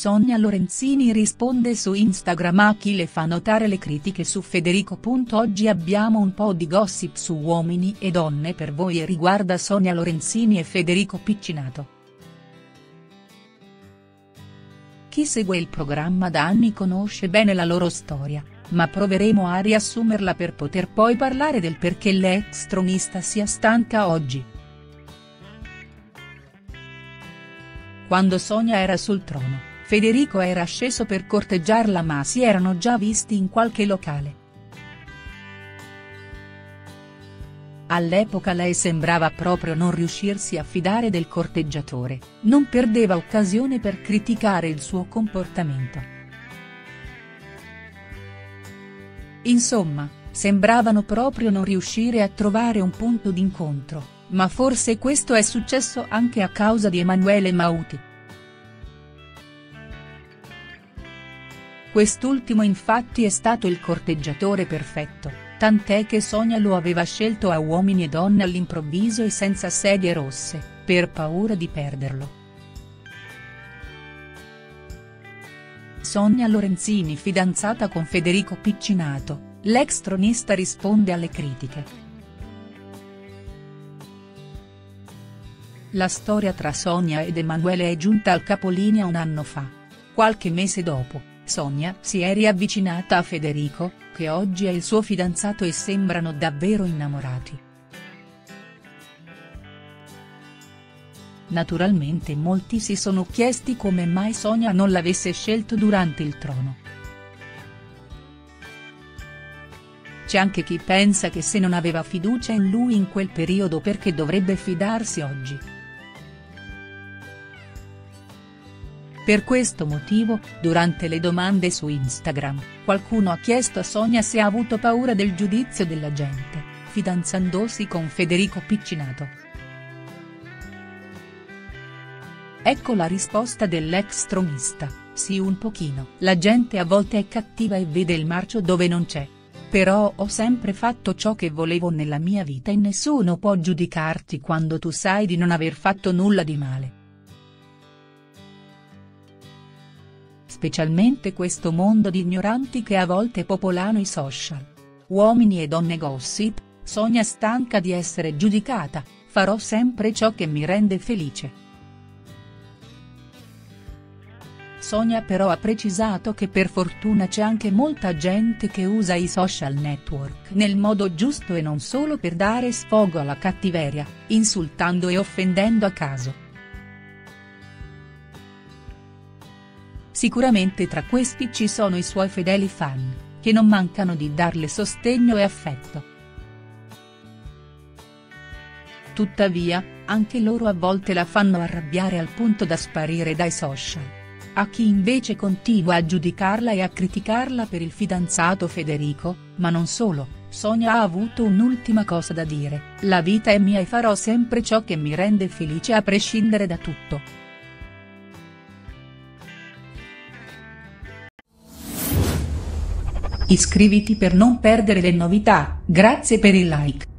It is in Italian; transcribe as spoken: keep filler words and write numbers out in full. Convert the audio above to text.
Sonia Lorenzini risponde su Instagram a chi le fa notare le critiche su Federico. Oggi abbiamo un po' di gossip su Uomini e Donne per voi e riguarda Sonia Lorenzini e Federico Piccinato. Chi segue il programma da anni conosce bene la loro storia, ma proveremo a riassumerla per poter poi parlare del perché l'ex tronista sia stanca oggi. Quando Sonia era sul trono, Federico era sceso per corteggiarla, ma si erano già visti in qualche locale. All'epoca lei sembrava proprio non riuscirsi a fidare del corteggiatore, non perdeva occasione per criticare il suo comportamento. Insomma, sembravano proprio non riuscire a trovare un punto d'incontro, ma forse questo è successo anche a causa di Emanuele Mauti. Quest'ultimo infatti è stato il corteggiatore perfetto, tant'è che Sonia lo aveva scelto a Uomini e Donne all'improvviso e senza sedie rosse, per paura di perderlo. Sonia Lorenzini fidanzata con Federico Piccinato, l'ex tronista risponde alle critiche. La storia tra Sonia ed Emanuele è giunta al capolinea un anno fa. Qualche mese dopo, Sonia si è riavvicinata a Federico, che oggi è il suo fidanzato e sembrano davvero innamorati. Naturalmente molti si sono chiesti come mai Sonia non l'avesse scelto durante il trono. C'è anche chi pensa che se non aveva fiducia in lui in quel periodo perché dovrebbe fidarsi oggi. Per questo motivo, durante le domande su Instagram, qualcuno ha chiesto a Sonia se ha avuto paura del giudizio della gente, fidanzandosi con Federico Piccinato. Ecco la risposta dell'ex tronista: sì, un pochino. La gente a volte è cattiva e vede il marcio dove non c'è. Però ho sempre fatto ciò che volevo nella mia vita e nessuno può giudicarti quando tu sai di non aver fatto nulla di male. Specialmente questo mondo di ignoranti che a volte popolano i social. Uomini e Donne Gossip, Sonia stanca di essere giudicata, farò sempre ciò che mi rende felice. Sonia però ha precisato che per fortuna c'è anche molta gente che usa i social network nel modo giusto e non solo per dare sfogo alla cattiveria, insultando e offendendo a caso. Sicuramente tra questi ci sono i suoi fedeli fan, che non mancano di darle sostegno e affetto. Tuttavia, anche loro a volte la fanno arrabbiare al punto da sparire dai social. A chi invece continua a giudicarla e a criticarla per il fidanzato Federico, ma non solo, Sonia ha avuto un'ultima cosa da dire: la vita è mia e farò sempre ciò che mi rende felice a prescindere da tutto. Iscriviti per non perdere le novità, grazie per il like.